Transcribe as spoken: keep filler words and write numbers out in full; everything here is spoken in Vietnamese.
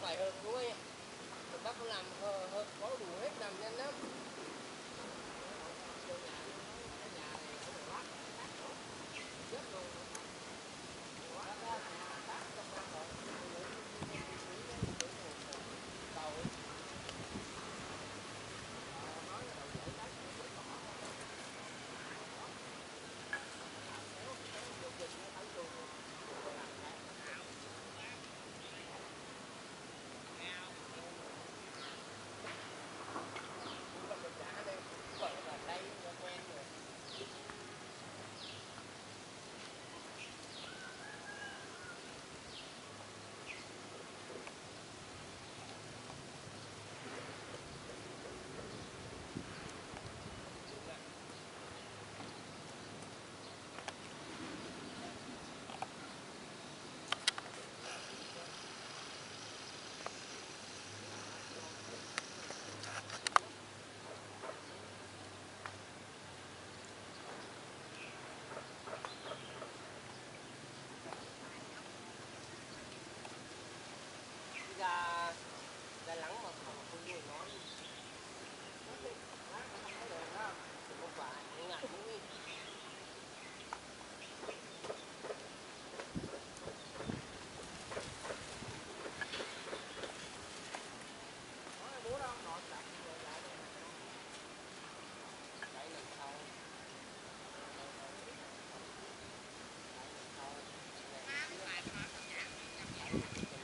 bài hơn đúng không? Mình bắt nó làm hơn, hơn có đủ hết làm nhanh lắm. Ra ra lắng mà không không vui nó đi. Nó thì nó không có đường đó. Không phải, ngại cũng đi. Nói bố đâu, nó đặt rồi lại đây. Đấy lần sau. Đấy lần sau.